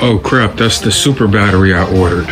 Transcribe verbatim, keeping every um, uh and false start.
Oh crap, that's the super battery I ordered.